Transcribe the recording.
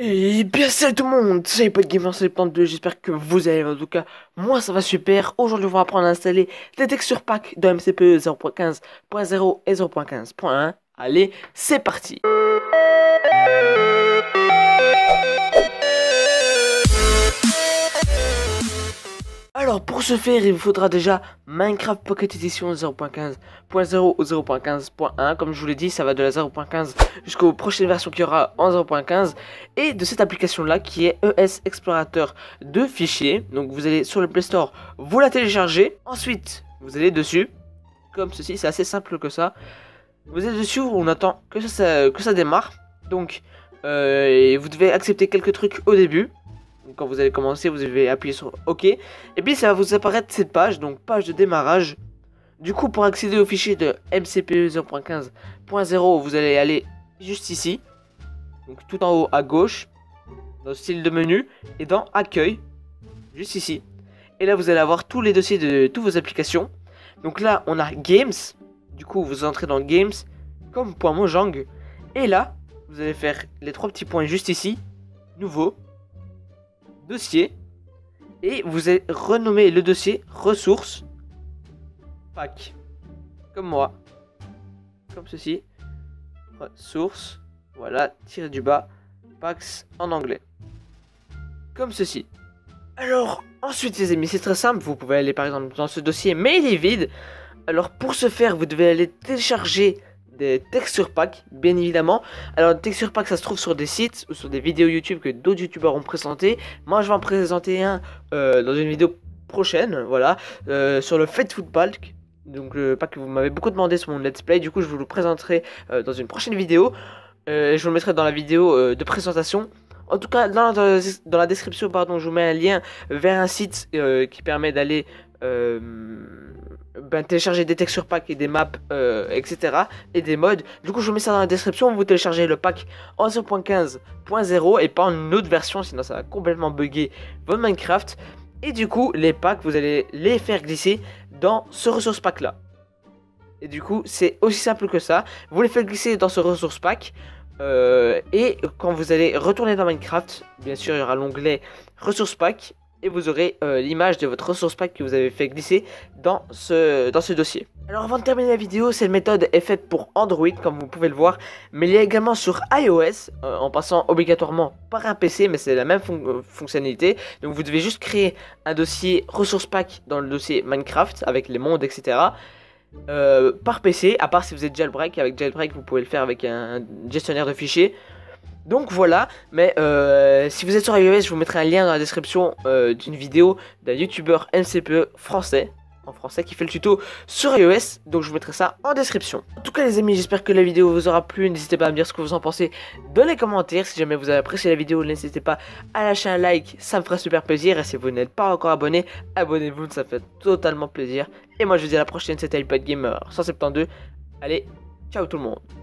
Et bien salut tout le monde, c'est PodGamer 72, j'espère que vous allez, en tout cas, moi ça va super. Aujourd'hui on va apprendre à installer des textures pack de MCPE 0.15.0 et 0.15.1. Allez, c'est parti. Alors pour ce faire, il vous faudra déjà Minecraft Pocket Edition 0.15.0 ou 0.15.1. Comme je vous l'ai dit, ça va de la 0.15 jusqu'aux prochaines versions qu'il y aura en 0.15. Et de cette application là qui est ES Explorateur de fichiers. Donc vous allez sur le Play Store, vous la téléchargez. Ensuite, vous allez dessus, comme ceci, c'est assez simple que ça. Vous êtes dessus, on attend que ça démarre. Donc vous devez accepter quelques trucs au début. Quand vous allez commencer, vous devez appuyer sur OK. Et puis ça va vous apparaître cette page, donc page de démarrage. Du coup, pour accéder au fichier de MCPE 0.15.0, vous allez aller juste ici. Donc tout en haut à gauche, dans style de menu, et dans accueil, juste ici. Et là, vous allez avoir tous les dossiers de toutes vos applications. Donc là, on a Games. Du coup, vous entrez dans Games, comme .mojang. Et là, vous allez faire les trois petits points juste ici. Nouveau. Dossier, et vous allez renommer le dossier ressources pack, comme moi, comme ceci, ressources, voilà, tiré du bas, packs en anglais, comme ceci. Alors ensuite les amis, c'est très simple, vous pouvez aller par exemple dans ce dossier, mais il est vide. Alors pour ce faire, vous devez aller télécharger des texture pack, bien évidemment. Alors texture pack, ça se trouve sur des sites ou sur des vidéos YouTube que d'autres youtubeurs ont présenté. Moi je vais en présenter un dans une vidéo prochaine, voilà, sur le Faithful Pack. Donc le pack que vous m'avez beaucoup demandé sur mon let's play. Du coup je vous le présenterai dans une prochaine vidéo. Je vous le mettrai dans la vidéo de présentation. En tout cas dans la description, pardon, je vous mets un lien vers un site qui permet d'aller télécharger des texture pack et des maps, etc. et des mods. Du coup je vous mets ça dans la description. Vous téléchargez le pack en 0.15.0 et pas en une autre version, sinon ça va complètement bugger votre Minecraft. Et du coup les packs, vous allez les faire glisser dans ce ressource pack là. Et du coup c'est aussi simple que ça. Vous les faites glisser dans ce ressource pack. Et quand vous allez retourner dans Minecraft, bien sûr il y aura l'onglet ressources pack. Et vous aurez l'image de votre ressource pack que vous avez fait glisser dans ce dossier. Alors avant de terminer la vidéo, cette méthode est faite pour Android comme vous pouvez le voir. Mais il y a également sur iOS, en passant obligatoirement par un PC. Mais c'est la même fonctionnalité. Donc vous devez juste créer un dossier ressource pack dans le dossier Minecraft avec les mondes, etc. Par PC, à part si vous êtes jailbreak. Avec jailbreak vous pouvez le faire avec un gestionnaire de fichiers. Donc voilà, mais si vous êtes sur iOS, je vous mettrai un lien dans la description d'une vidéo d'un youtubeur MCPE français, qui fait le tuto sur iOS, donc je vous mettrai ça en description. En tout cas les amis, j'espère que la vidéo vous aura plu, n'hésitez pas à me dire ce que vous en pensez dans les commentaires. Si jamais vous avez apprécié la vidéo, n'hésitez pas à lâcher un like, ça me ferait super plaisir. Et si vous n'êtes pas encore abonné, abonnez-vous, ça fait totalement plaisir. Et moi je vous dis à la prochaine, c'était PodGamer 172, allez, ciao tout le monde.